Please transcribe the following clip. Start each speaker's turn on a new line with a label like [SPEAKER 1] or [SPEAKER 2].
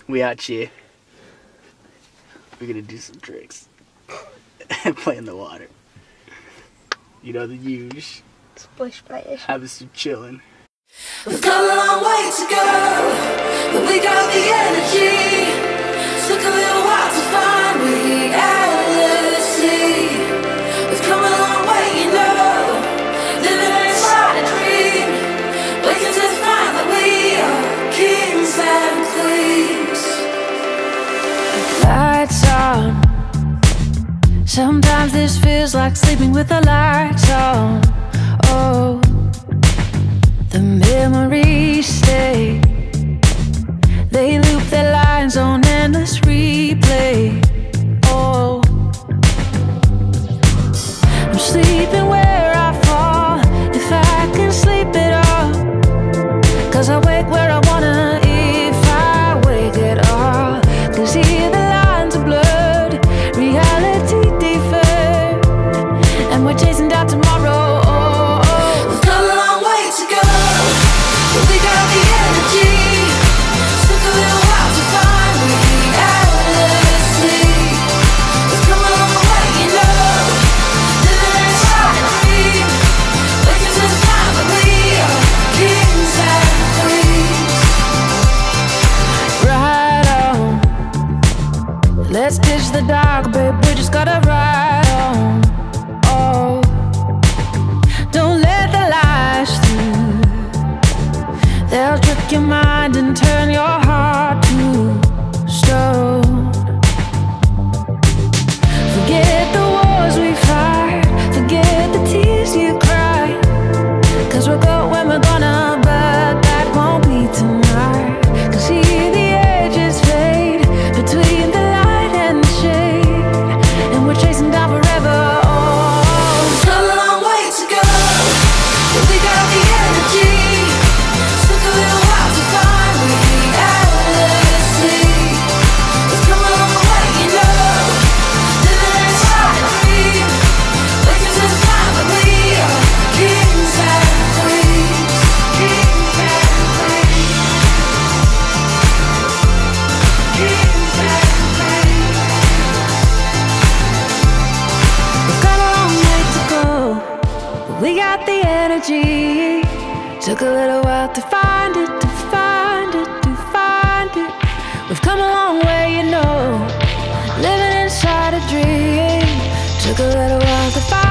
[SPEAKER 1] We out here. We're gonna do some tricks and play in the water. You know the usual.
[SPEAKER 2] Splish splash.
[SPEAKER 1] Havasu chillin'.
[SPEAKER 3] We've got a long way to go, but we got the energy. Took a little while to find reality. We've come a long way, you know, living inside a dream, waking to find that we are kings and queens.
[SPEAKER 4] Lights on. Sometimes this feels like sleeping with the lights on. Oh, the memories stay. They loop their lines on endless replay. Oh, I'm sleeping where I fall, if I can sleep at all. 'Cause I wake where I wanna, if I wake at all. 'Cause here the lines are blurred, reality deferred, and we're chasing down tomorrow.
[SPEAKER 3] We've got a long way to go, but we got the energy. Took a little while to find reality. We've come a long way, you know, living inside a dream, waking to find that we are kings and queens.
[SPEAKER 4] Right on. Let's ditch the dark, babe, we just gotta ride on. Oh, don't let the lies through. They'll trick your mind and turn your heart to stone. Forget the wars we fight, forget the tears you cried. 'Cause we'll go when we're gonna, but that won't be tonight. 'Cause here the edges fade between the light and the shade, and we're chasing down forever.
[SPEAKER 3] We've got a long way to go, but we got the energy. Took a little while to find reality. We've come a long way, you know, living inside a dream, waking to find that we are kings and queens. Kings and queens. Kings and queens.
[SPEAKER 4] We've got a long way to go, but we got the energy. Took a little while to find it, to find it, to find it. We've come a long way, you know, living inside a dream. Took a little while to find it.